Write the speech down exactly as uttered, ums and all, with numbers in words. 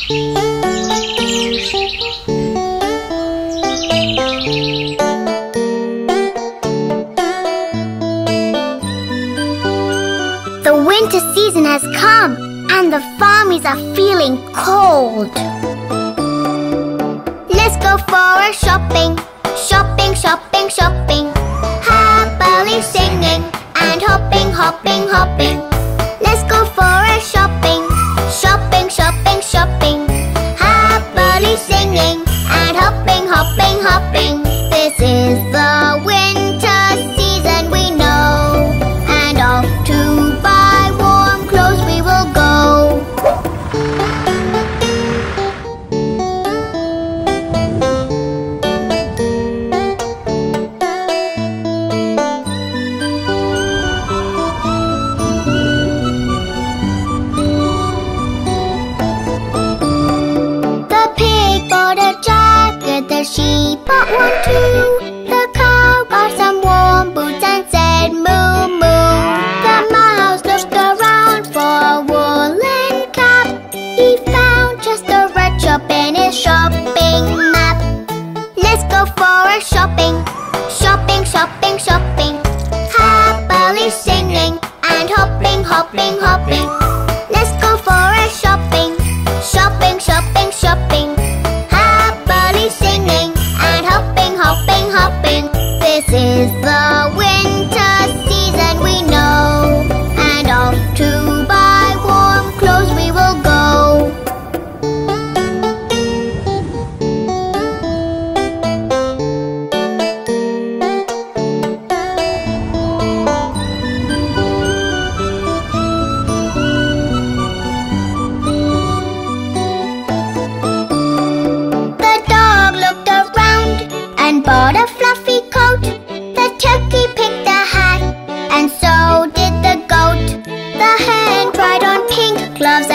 The winter season has come and the farmies are feeling cold. Let's go for a shopping, shopping, shopping, shopping. Happily singing and hopping, hopping, hopping. Let's go for a shopping, shopping, shopping, shopping. Happily singing and hopping, hopping, hopping. This is the winter season we know, and off to buy warm clothes we will go. The pig bought a jacket, the sheep bought one too. The cow got some warm boots and said moo moo. The mouse looked around for a woolen cap. He found just the right shop in his shopping map. Let's go for a shopping, shopping, shopping, shopping. Happily singing and hopping, hopping, hopping. Let's go for a shopping, shopping, shopping, shopping. Happily singing and hopping, hopping, hopping. This is the winter season we know, and off to buy warm clothes we will go. The dog looked around and bought a fluffy coat. The turkey picked a hat, and so did the goat. The hen tried on pink gloves